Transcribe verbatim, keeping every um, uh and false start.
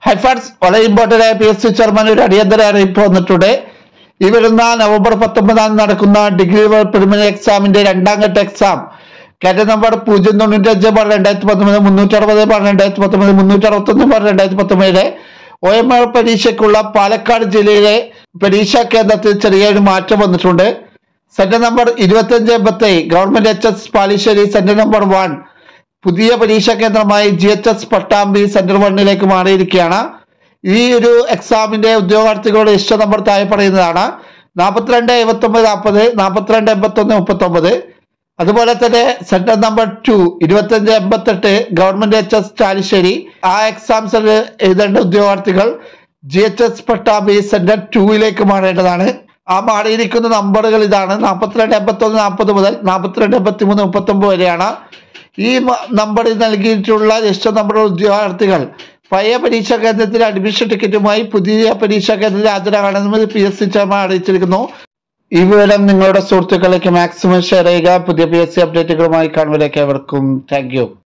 ഹൈഫാഡ്സ് വളരെ ഇമ്പോർട്ടന്റ് ആയ P S C chairman ഒരു അടിയന്തര അറിയിപ്പ് വന്നിട്ടുണ്ട്. ഈ വരുന്ന നവംബർ പത്തൊമ്പതാം നടക്കുന്ന ഡിഗ്രി പ്രിലിമിനറി എക്സാമിന്റെ രണ്ടാം ഘട്ട എക്സാം കാറ്റ നമ്പർ പൂജ്യം തൊണ്ണൂറ്റി അഞ്ച് ബാർ രണ്ടായിരത്തി പത്തൊമ്പത് മുന്നൂറ്റി അറുപത് ബാർ രണ്ടായിരത്തി പത്തൊമ്പത് മുന്നൂറ്റി അറുപത്തി ഒന്ന് ബാർ രണ്ടായിരത്തി പത്തൊമ്പതിലെ ഒ എം ആർ പരീക്ഷയ്ക്കുള്ള പാലക്കാട് ജില്ലയിലെ പരീക്ഷാ കേന്ദ്രത്തിൽ ചെറിയൊരു മാറ്റം വന്നിട്ടുണ്ട്. സെന്റർ നമ്പർ ഇരുപത്തി അഞ്ച് എൺപത്തി government H S Palissery centre number one പുതിയ പരീക്ഷാ കേന്ദ്രമായി G H S Pattambi centre വണ്ണിലേക്ക് മാറിയിരിക്കുകയാണ്. ഈ ഒരു എക്സാമിന്റെ ഉദ്യോഗാർത്ഥികളുടെ ഇഷ്ട നമ്പർ താഴെ പറയുന്നതാണ്: നാൽപ്പത്തിരണ്ട് എഴുപത്തി ഒമ്പത് നാൽപ്പത് നാൽപ്പത്തിരണ്ട് എൺപത്തി ഒന്ന് മുപ്പത്തി ഒമ്പത്. അതുപോലെ തന്നെ സെന്റർ നമ്പർ ടു ഇരുപത്തി അഞ്ച് എൺപത്തെട്ട് ഗവൺമെന്റ് എച്ച് എസ് ചാലിശ്ശേരി. ആ എക്സാംസ് എഴുതേണ്ട ഉദ്യോഗാർത്ഥികൾ G H S Pattambi centre ടൂയിലേക്ക് മാറേണ്ടതാണ്. ആ മാറിയിരിക്കുന്ന നമ്പറുകൾ ഇതാണ്: നാൽപ്പത്തിരണ്ട് എൺപത്തി ഒന്ന് നാൽപ്പത് മുതൽ നാൽപ്പത്തിരണ്ട് എൺപത്തി മൂന്ന് മുപ്പത്തി ഒമ്പത് വരെയാണ്. ഈ നമ്പറിൽ നൽകിയിട്ടുള്ള ഇഷ്ട നമ്പർ ഉദ്യോഗാർത്ഥികൾ പഴയ പരീക്ഷാ കേന്ദ്രത്തിലെ അഡ്മിഷൻ ടിക്കറ്റുമായി പുതിയ പരീക്ഷാ കേന്ദ്രത്തിൽ ഹാജരാകണമെന്ന് പി എസ് സി ചെയർമാൻ അറിയിച്ചിരിക്കുന്നു. ഈ വിവരം നിങ്ങളുടെ സുഹൃത്തുക്കളിലേക്ക് മാക്സിമം ഷെയർ ചെയ്യുക. പുതിയ പി എസ് സി അപ്ഡേറ്റുകളുമായി കാണുന്നവരേക്ക് ഏവർക്കും താങ്ക് യു.